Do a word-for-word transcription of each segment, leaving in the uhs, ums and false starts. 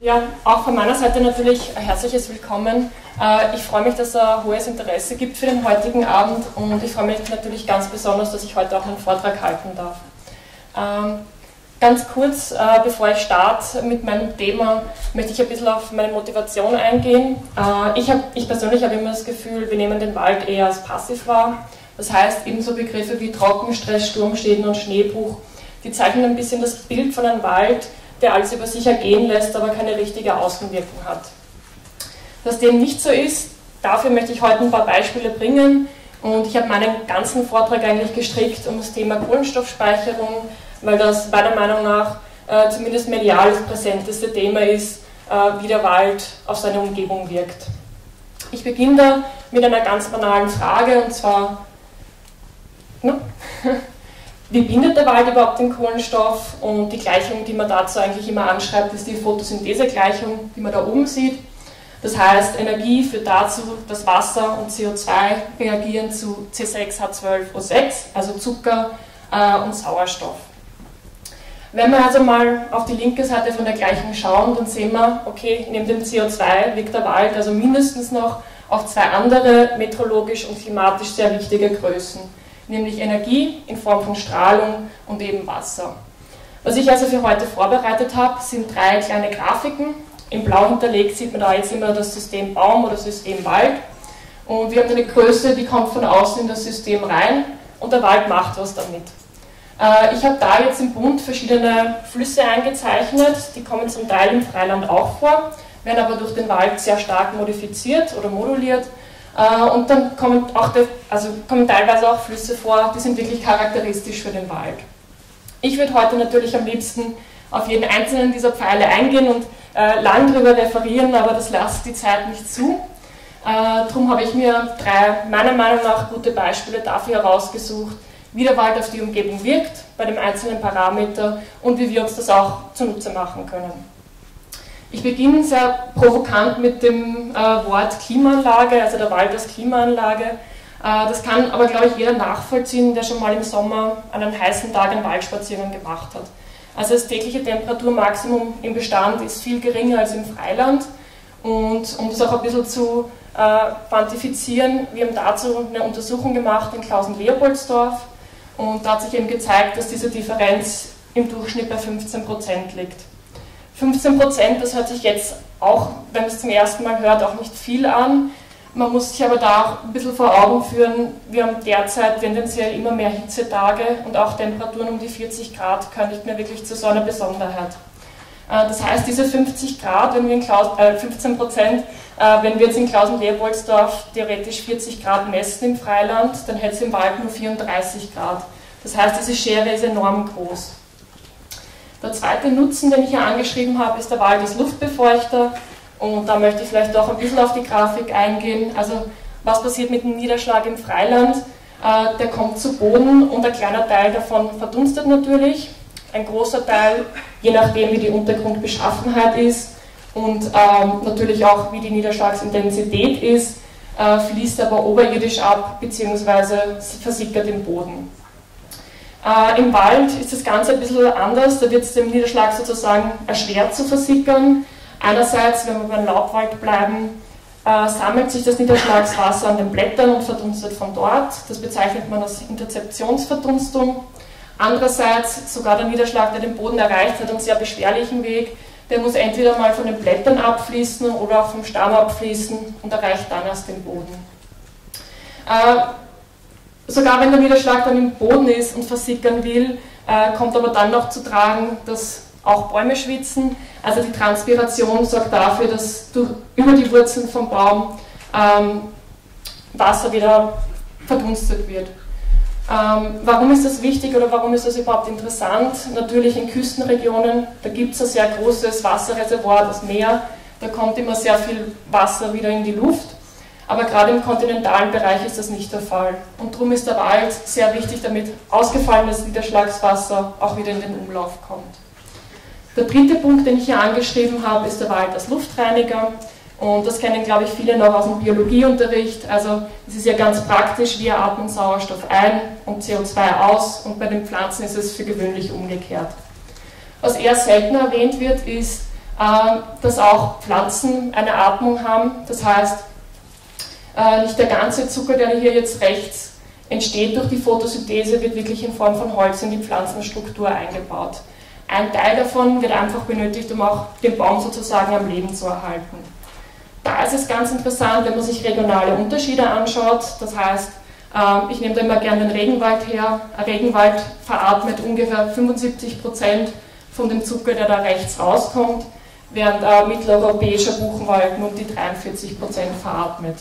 Ja, auch von meiner Seite natürlich ein herzliches Willkommen. Ich freue mich, dass es ein hohes Interesse gibt für den heutigen Abend und ich freue mich natürlich ganz besonders, dass ich heute auch einen Vortrag halten darf. Ganz kurz, bevor ich starte mit meinem Thema, möchte ich ein bisschen auf meine Motivation eingehen. Ich, hab, ich persönlich habe immer das Gefühl, wir nehmen den Wald eher als passiv wahr. Das heißt, ebenso Begriffe wie Trockenstress, Sturmschäden und Schneebruch, die zeichnen ein bisschen das Bild von einem Wald, der alles über sich ergehen lässt, aber keine richtige Außenwirkung hat. Dass dem nicht so ist, dafür möchte ich heute ein paar Beispiele bringen und ich habe meinen ganzen Vortrag eigentlich gestrickt um das Thema Kohlenstoffspeicherung, weil das meiner Meinung nach äh, zumindest medial das präsenteste Thema ist, äh, wie der Wald auf seine Umgebung wirkt. Ich beginne da mit einer ganz banalen Frage und zwar, no? Wie bindet der Wald überhaupt den Kohlenstoff? Und die Gleichung, die man dazu eigentlich immer anschreibt, ist die Photosynthese-Gleichung, die man da oben sieht. Das heißt, Energie führt dazu, dass Wasser und C O zwei reagieren zu C sechs H zwölf O sechs, also Zucker äh, und Sauerstoff. Wenn wir also mal auf die linke Seite von der Gleichung schauen, dann sehen wir, okay, neben dem C O zwei wirkt der Wald also mindestens noch auf zwei andere meteorologisch und klimatisch sehr wichtige Größen, nämlich Energie in Form von Strahlung und eben Wasser. Was ich also für heute vorbereitet habe, sind drei kleine Grafiken. In blau hinterlegt sieht man da jetzt immer das System Baum oder System Wald. Und wir haben eine Größe, die kommt von außen in das System rein und der Wald macht was damit. Ich habe da jetzt im Bund verschiedene Flüsse eingezeichnet, die kommen zum Teil im Freiland auch vor, werden aber durch den Wald sehr stark modifiziert oder moduliert. Und dann kommen, auch die, also kommen teilweise auch Flüsse vor, die sind wirklich charakteristisch für den Wald. Ich würde heute natürlich am liebsten auf jeden einzelnen dieser Pfeile eingehen und äh, lang darüber referieren, aber das lässt die Zeit nicht zu. Äh, darum habe ich mir drei meiner Meinung nach gute Beispiele dafür herausgesucht, wie der Wald auf die Umgebung wirkt, bei dem einzelnen Parameter und wie wir uns das auch zunutze machen können. Ich beginne sehr provokant mit dem äh, Wort Klimaanlage, also der Wald als Klimaanlage. Äh, das kann aber, glaube ich, jeder nachvollziehen, der schon mal im Sommer an einem heißen Tag einen Waldspaziergang gemacht hat. Also das tägliche Temperaturmaximum im Bestand ist viel geringer als im Freiland. Und um das auch ein bisschen zu äh, quantifizieren, wir haben dazu eine Untersuchung gemacht in Klausen-Leopoldsdorf und da hat sich eben gezeigt, dass diese Differenz im Durchschnitt bei fünfzehn Prozent liegt. fünfzehn Prozent, das hört sich jetzt auch, wenn man es zum ersten Mal hört, auch nicht viel an. Man muss sich aber da auch ein bisschen vor Augen führen, wir haben derzeit tendenziell immer mehr Hitzetage und auch Temperaturen um die vierzig Grad gehören nicht mehr wirklich zu so einer Besonderheit. Das heißt, diese fünfzig Grad, wenn wir in Klaus, äh, fünfzehn Prozent, äh, wenn wir jetzt in Klausen-Leopoldsdorf theoretisch vierzig Grad messen im Freiland, dann hätte es im Wald nur vierunddreißig Grad. Das heißt, diese Schere ist enorm groß. Der zweite Nutzen, den ich hier angeschrieben habe, ist der Wald als Luftbefeuchter und da möchte ich vielleicht auch ein bisschen auf die Grafik eingehen. Also was passiert mit dem Niederschlag im Freiland? Äh, der kommt zu Boden und ein kleiner Teil davon verdunstet natürlich. Ein großer Teil, je nachdem wie die Untergrundbeschaffenheit ist und ähm, natürlich auch wie die Niederschlagsintensität ist, äh, fließt aber oberirdisch ab bzw. versickert im Boden. Äh, Im Wald ist das Ganze ein bisschen anders, da wird es dem Niederschlag sozusagen erschwert zu versickern. Einerseits, wenn wir beim Laubwald bleiben, äh, sammelt sich das Niederschlagswasser an den Blättern und verdunstet von dort. Das bezeichnet man als Interzeptionsverdunstung. Andererseits, sogar der Niederschlag, der den Boden erreicht, hat einen sehr beschwerlichen Weg. Der muss entweder mal von den Blättern abfließen oder auch vom Stamm abfließen und erreicht dann erst den Boden. Äh, Sogar wenn der Niederschlag dann im Boden ist und versickern will, äh, kommt aber dann noch zu tragen, dass auch Bäume schwitzen. Also die Transpiration sorgt dafür, dass durch, über die Wurzeln vom Baum ähm, Wasser wieder verdunstet wird. Ähm, warum ist das wichtig oder warum ist das überhaupt interessant? Natürlich in Küstenregionen, da gibt es ein sehr großes Wasserreservoir, das Meer, da kommt immer sehr viel Wasser wieder in die Luft. Aber gerade im kontinentalen Bereich ist das nicht der Fall. Und darum ist der Wald sehr wichtig, damit ausgefallenes Niederschlagswasser auch wieder in den Umlauf kommt. Der dritte Punkt, den ich hier angeschrieben habe, ist der Wald als Luftreiniger. Und das kennen, glaube ich, viele noch aus dem Biologieunterricht. Also es ist ja ganz praktisch, wir atmen Sauerstoff ein und C O zwei aus. Und bei den Pflanzen ist es für gewöhnlich umgekehrt. Was eher selten erwähnt wird, ist, dass auch Pflanzen eine Atmung haben. Das heißt, nicht der ganze Zucker, der hier jetzt rechts entsteht durch die Photosynthese, wird wirklich in Form von Holz in die Pflanzenstruktur eingebaut. Ein Teil davon wird einfach benötigt, um auch den Baum sozusagen am Leben zu erhalten. Da ist es ganz interessant, wenn man sich regionale Unterschiede anschaut. Das heißt, ich nehme da immer gerne den Regenwald her. Ein Regenwald veratmet ungefähr fünfundsiebzig Prozent von dem Zucker, der da rechts rauskommt, während ein mitteleuropäischer Buchenwald nur die dreiundvierzig Prozent veratmet.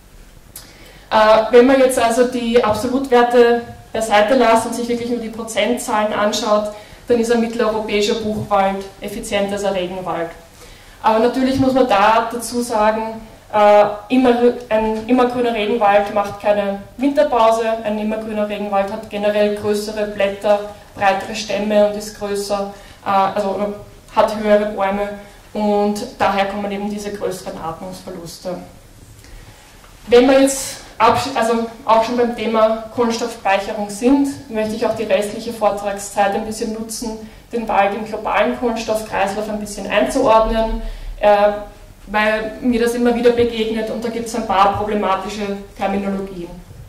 Wenn man jetzt also die Absolutwerte beiseite lässt und sich wirklich nur die Prozentzahlen anschaut, dann ist ein mitteleuropäischer Buchenwald effizienter als ein Regenwald. Aber natürlich muss man da dazu sagen, äh, immer, ein immergrüner Regenwald macht keine Winterpause, ein immergrüner Regenwald hat generell größere Blätter, breitere Stämme und ist größer, äh, also hat höhere Bäume und daher kommen eben diese größeren Atmungsverluste. Wenn wir jetzt also auch schon beim Thema Kohlenstoffspeicherung sind, möchte ich auch die restliche Vortragszeit ein bisschen nutzen, den Wald im globalen Kohlenstoffkreislauf ein bisschen einzuordnen, äh, weil mir das immer wieder begegnet und da gibt es ein paar problematische Terminologien.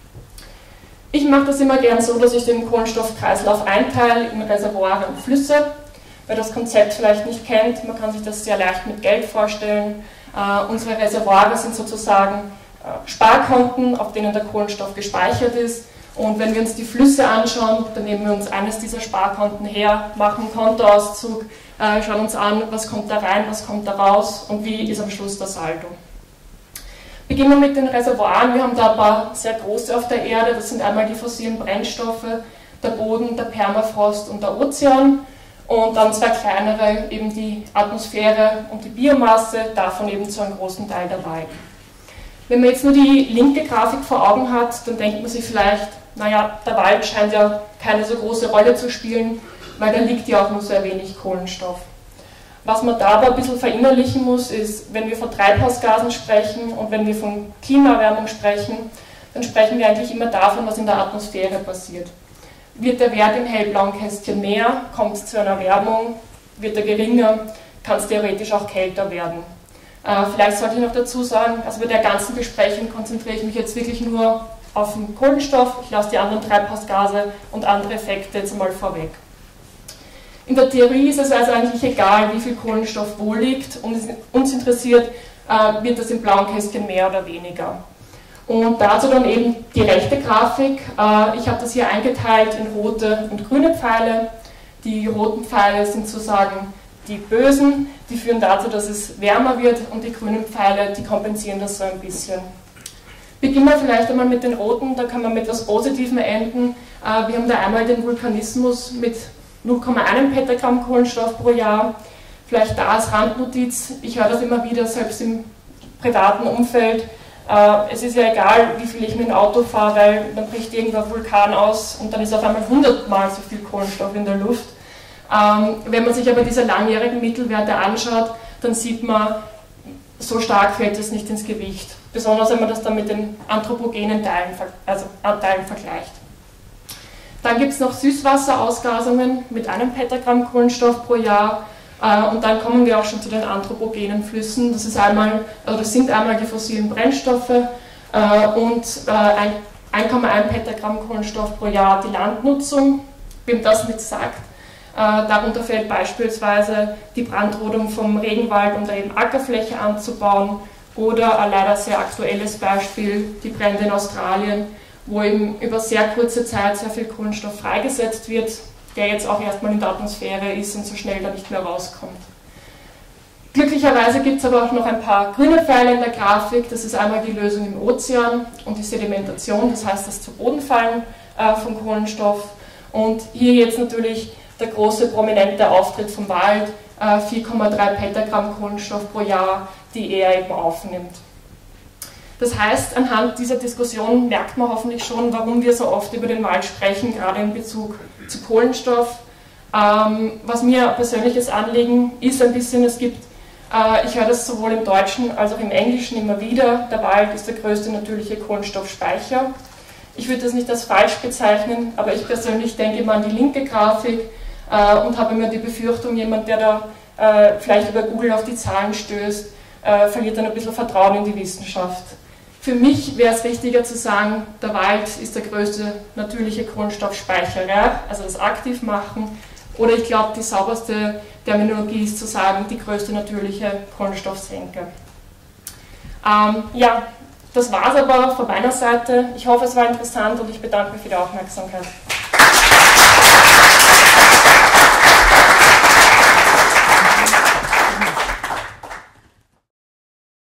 Ich mache das immer gern so, dass ich den Kohlenstoffkreislauf einteile in Reservoire und Flüsse. Wer das Konzept vielleicht nicht kennt, man kann sich das sehr leicht mit Geld vorstellen. Äh, unsere Reservoire sind sozusagen Sparkonten, auf denen der Kohlenstoff gespeichert ist. Und wenn wir uns die Flüsse anschauen, dann nehmen wir uns eines dieser Sparkonten her, machen einen Kontoauszug, äh, schauen uns an, was kommt da rein, was kommt da raus und wie ist am Schluss der Saldo. Beginnen wir mit den Reservoiren. Wir haben da ein paar sehr große auf der Erde. Das sind einmal die fossilen Brennstoffe, der Boden, der Permafrost und der Ozean. Und dann zwei kleinere, eben die Atmosphäre und die Biomasse, davon eben zu einem großen Teil der Wald. Wenn man jetzt nur die linke Grafik vor Augen hat, dann denkt man sich vielleicht, naja, der Wald scheint ja keine so große Rolle zu spielen, weil da liegt ja auch nur sehr wenig Kohlenstoff. Was man da aber ein bisschen verinnerlichen muss, ist, wenn wir von Treibhausgasen sprechen und wenn wir von Klimaerwärmung sprechen, dann sprechen wir eigentlich immer davon, was in der Atmosphäre passiert. Wird der Wert im hellblauen Kästchen mehr, kommt es zu einer Erwärmung, wird er geringer, kann es theoretisch auch kälter werden. Äh, vielleicht sollte ich noch dazu sagen, also bei der ganzen Besprechung konzentriere ich mich jetzt wirklich nur auf den Kohlenstoff, ich lasse die anderen Treibhausgase und andere Effekte jetzt einmal vorweg. In der Theorie ist es also eigentlich egal, wie viel Kohlenstoff wo liegt, und uns interessiert, äh, wird das im blauen Kästchen mehr oder weniger. Und dazu dann eben die rechte Grafik. Äh, ich habe das hier eingeteilt in rote und grüne Pfeile. Die roten Pfeile sind sozusagen die Bösen, die führen dazu, dass es wärmer wird, und die grünen Pfeile, die kompensieren das so ein bisschen. Beginnen wir vielleicht einmal mit den roten, da kann man mit etwas Positivem enden. Wir haben da einmal den Vulkanismus mit null Komma eins Petagramm Kohlenstoff pro Jahr. Vielleicht da als Randnotiz, ich höre das immer wieder, selbst im privaten Umfeld. Es ist ja egal, wie viel ich mit dem Auto fahre, weil dann bricht irgendwo ein Vulkan aus und dann ist auf einmal hundertmal so viel Kohlenstoff in der Luft. Ähm, wenn man sich aber diese langjährigen Mittelwerte anschaut, dann sieht man, so stark fällt es nicht ins Gewicht. Besonders wenn man das dann mit den anthropogenen Teilen, also Anteilen vergleicht. Dann gibt es noch Süßwasserausgasungen mit einem Petagramm Kohlenstoff pro Jahr. Äh, und dann kommen wir auch schon zu den anthropogenen Flüssen. Das, ist einmal, also das sind einmal die fossilen Brennstoffe äh, und äh, ein Komma eins Petagramm Kohlenstoff pro Jahr die Landnutzung. Wem das nicht sagt, Äh, darunter fällt beispielsweise die Brandrodung vom Regenwald, um da eben Ackerfläche anzubauen, oder ein leider sehr aktuelles Beispiel, die Brände in Australien, wo eben über sehr kurze Zeit sehr viel Kohlenstoff freigesetzt wird, der jetzt auch erstmal in der Atmosphäre ist und so schnell da nicht mehr rauskommt. Glücklicherweise gibt es aber auch noch ein paar grüne Pfeile in der Grafik. Das ist einmal die Lösung im Ozean und die Sedimentation, das heißt das zu Boden fallen äh, von Kohlenstoff. Und hier jetzt natürlich der große prominente Auftritt vom Wald, äh, vier Komma drei Petagramm Kohlenstoff pro Jahr, die er eben aufnimmt. Das heißt, anhand dieser Diskussion merkt man hoffentlich schon, warum wir so oft über den Wald sprechen, gerade in Bezug zu Kohlenstoff. Ähm, was mir ein persönliches Anliegen ist ein bisschen, es gibt, äh, ich höre das sowohl im Deutschen als auch im Englischen immer wieder, der Wald ist der größte natürliche Kohlenstoffspeicher. Ich würde das nicht als falsch bezeichnen, aber ich persönlich denke immer an die linke Grafik, und habe immer die Befürchtung, jemand, der da äh, vielleicht über Google auf die Zahlen stößt, äh, verliert dann ein bisschen Vertrauen in die Wissenschaft. Für mich wäre es richtiger zu sagen, der Wald ist der größte natürliche Grundstoffspeicherer, also das Aktivmachen. Oder ich glaube, die sauberste Terminologie ist zu sagen, die größte natürliche Kohlenstoffsenke. Ähm, ja, das war es aber von meiner Seite. Ich hoffe, es war interessant und ich bedanke mich für die Aufmerksamkeit.